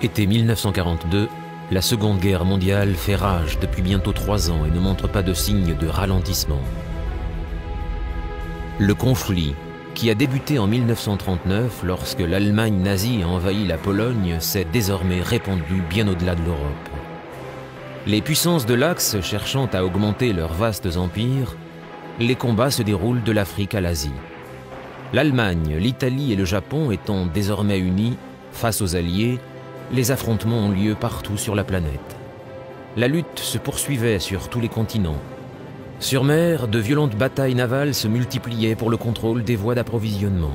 Été 1942, la Seconde Guerre mondiale fait rage depuis bientôt 3 ans et ne montre pas de signe de ralentissement. Le conflit, qui a débuté en 1939 lorsque l'Allemagne nazie a envahi la Pologne, s'est désormais répandu bien au-delà de l'Europe. Les puissances de l'Axe cherchant à augmenter leurs vastes empires, les combats se déroulent de l'Afrique à l'Asie. L'Allemagne, l'Italie et le Japon étant désormais unis face aux Alliés, les affrontements ont lieu partout sur la planète. La lutte se poursuivait sur tous les continents. Sur mer, de violentes batailles navales se multipliaient pour le contrôle des voies d'approvisionnement.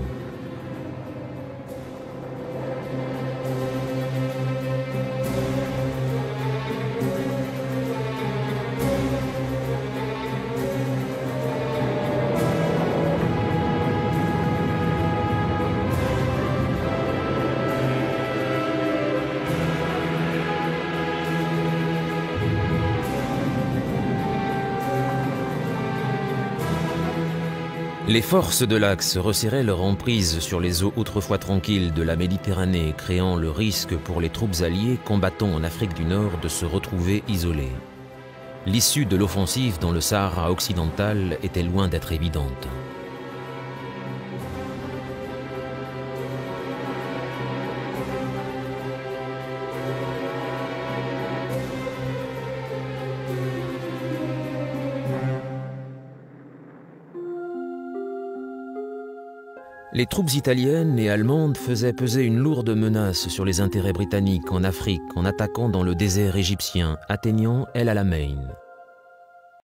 Les forces de l'Axe resserraient leur emprise sur les eaux autrefois tranquilles de la Méditerranée, créant le risque pour les troupes alliées combattant en Afrique du Nord de se retrouver isolées. L'issue de l'offensive dans le Sahara occidental était loin d'être évidente. Les troupes italiennes et allemandes faisaient peser une lourde menace sur les intérêts britanniques en Afrique en attaquant dans le désert égyptien, atteignant El Alamein.